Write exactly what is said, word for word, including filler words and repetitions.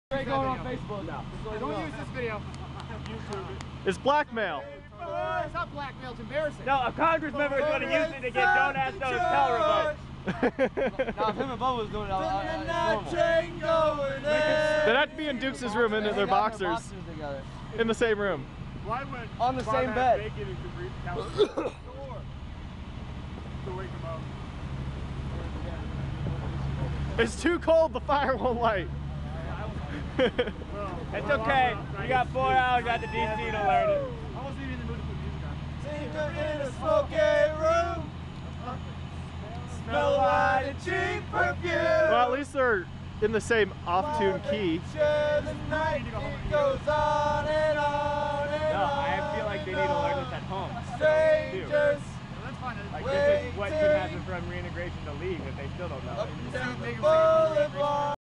Going on Facebook now. So don't use this video. YouTube it. It's blackmail. Oh, it's not blackmail, it's embarrassing. No, a Congress member is going to use it to get don't ask those hotel revoked. Now, if him and Bubba was doing it, I was normal. They'd have to be in Dukes' room in their boxers. boxers together. In the same room. Why would On the same bed. Bacon and Capri couch the door to wake him up? It's too cold, the fire won't light. It's okay. You got four hours at the D C to learn it. I wasn't even in the mood to put music on. Tinker in a smoky room. Smell like a cheap perfume. Well, at least they're in the same off-tune key. Share the night, it goes on and on and No, on. I feel like they need to learn this at home. Strangers. Well, that's fine. Like this is what could happen from reintegration to leave if they still don't know. Up and down the boulevard.